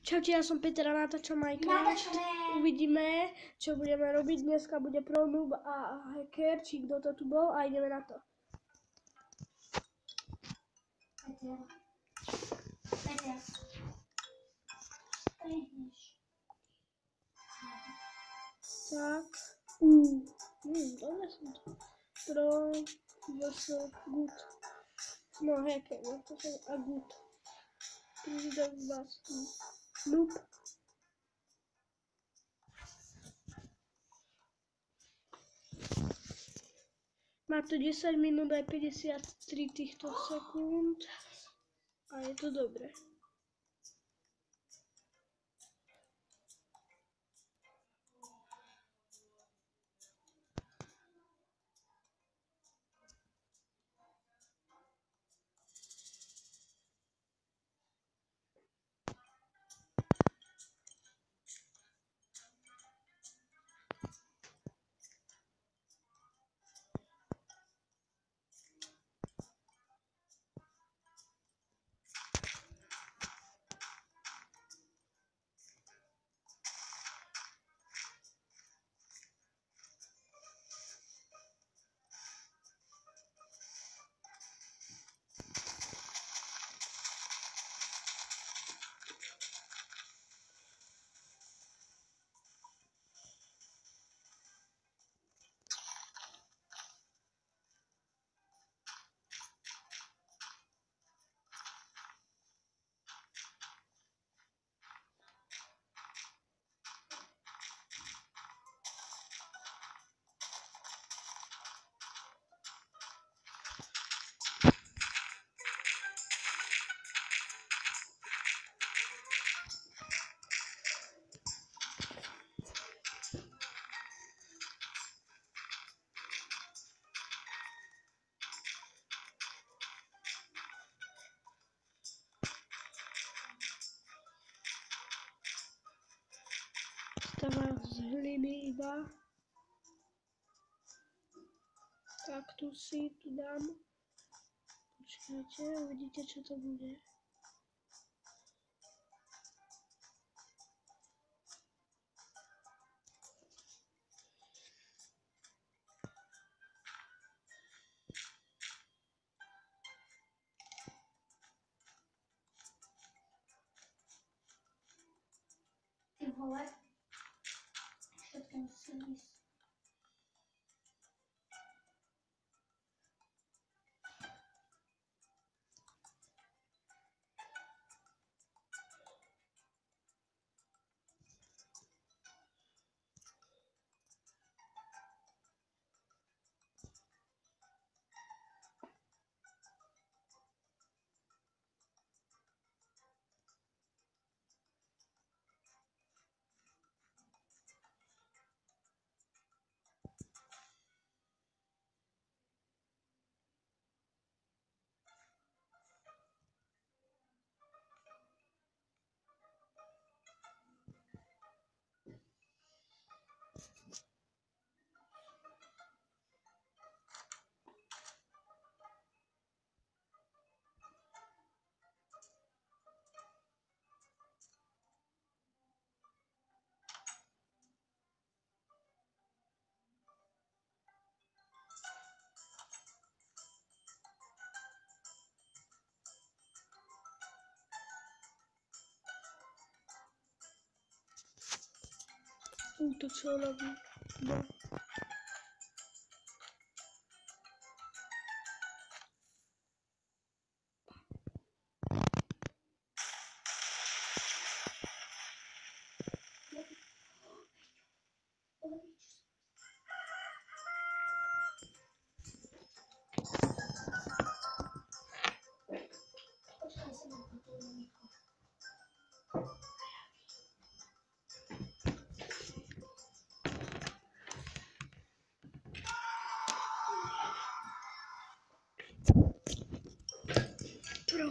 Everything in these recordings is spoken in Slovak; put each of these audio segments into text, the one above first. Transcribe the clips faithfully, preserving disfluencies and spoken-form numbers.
Čaute, ja som Peter a natáčam Minecraft. Natáčame. Uvidíme, čo budeme robiť. Dneska bude ProNoob a Hacker, či kto to tu bol, a ideme na to. Peter. Peter. Prídeš. Tak. Uuu. Hmm, dobre som to. Pro, vs, good. No, Hacker, no to som a good. Prídem vás. Noob. Má to desať minút aj päťdesiattri týchto sekúnd. A je to dobré. Stáva z hliny iba. Kaktusy tu dám. Počkajte, uvidíte, čo to bude. Ty vole. Všetko musím ísť. U, to co robi? No. Počkaj sa na to, Niko. Pro.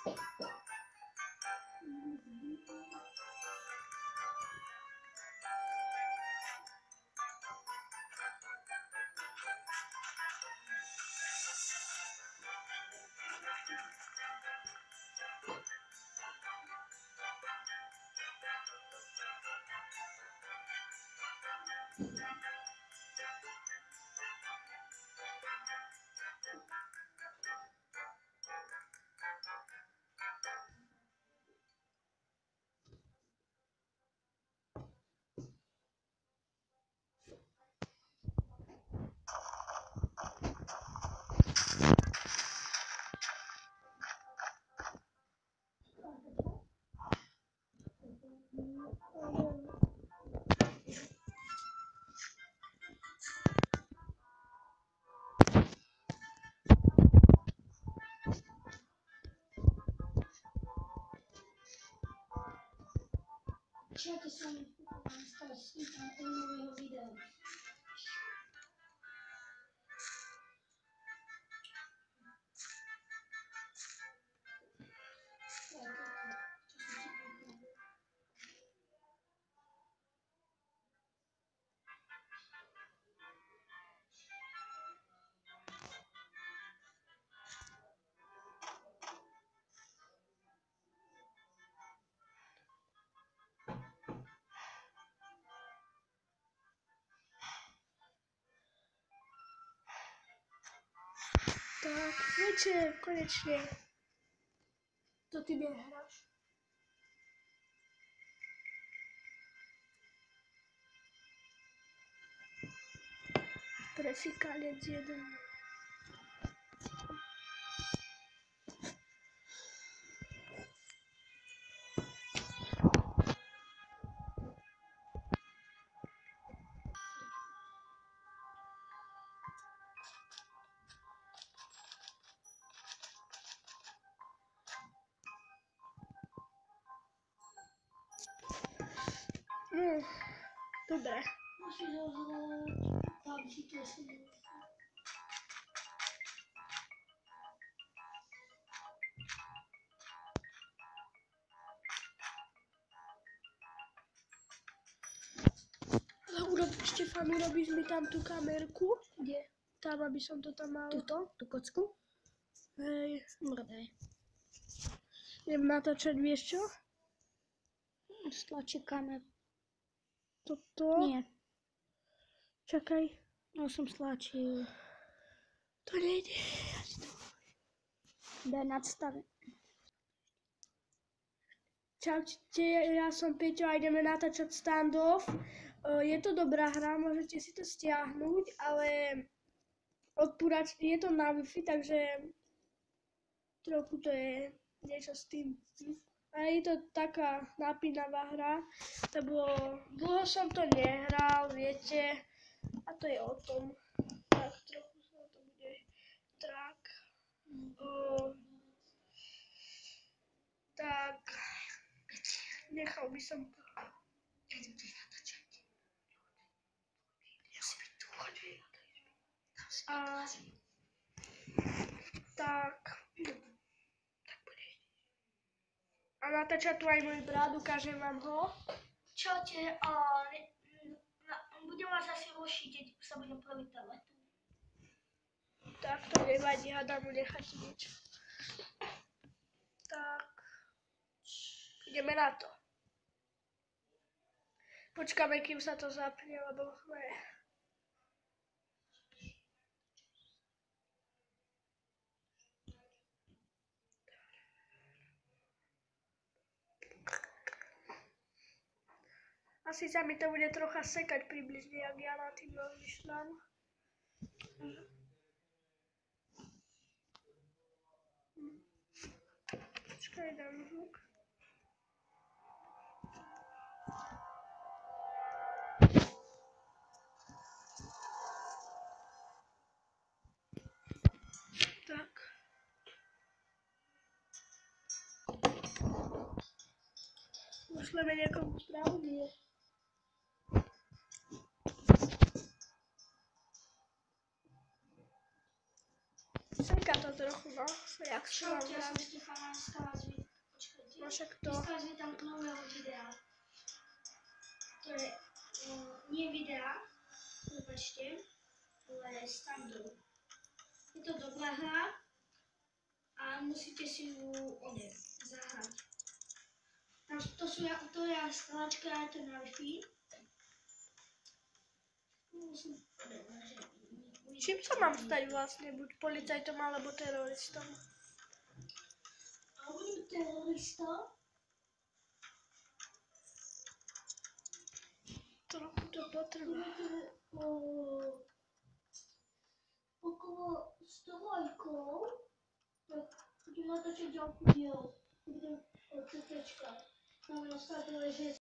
Čujete s vami stať u nového videa. Tak, večer, konečne. To ty nehráš. Prefikalec jeden. No, dobre. Musíš zahrať pé ú bé gé, to je silné. Urob, Štefan, urobíš mi tam tú kamerku? Kde? Tam, aby som to tam mal. Tuto? Tú kocku? Hej. Mrdej. Idem natáčať, vieš čo? Stlačí kameru. Toto? Nie. Čakaj. No som stlačil. To nejde. Daj nadstave. Čaute, ja som Peťo a ideme natáčať standoff. Je to dobrá hra, môžete si to stiahnuť, ale odpúrač, je to na Wi-Fi, takže trochu to je niečo s tým. A je to taká napínavá hra, lebo dlho som to nehral, viete, a to je o tom. Tak trochu sa to bude tak. O, tak, nechal by som to. A tak, a natáča tu aj môj brat, ukážem vám ho. Čaute, a budem vás asi rušiť, keď sa budem privítavať. Tak to nevadí, hádam mu nechať niečo. Tak, ideme na to. Počkáme, kým sa to zapne, lebo sme... Asi sa mi to bude trocha sekať približne, jak ja na tým rozmýšľam. Počkaj, dám zvuk. Tak. Pošleme niekomu správu, nie? Srka to trochu, no. Jak se mám Ja som vrátit? Štefana stala zvěd. Počkejte. No však to. Stala zvědám nového videa. To je uh, nie videa, prepačte, ale standu. Je to dobrá hra a musíte si ju one zahrať. Tam to sú ja, to je stelačka, je to na Wi-Fi. Musím, Čím sa mám stať vlastne? Buď policajtom alebo teroristom? a budem terorista. Trochu to potrvá. Okolo sto lajkov, tak budem natočiť ďalší diel. Budem od čutečka. Máme nastavené, že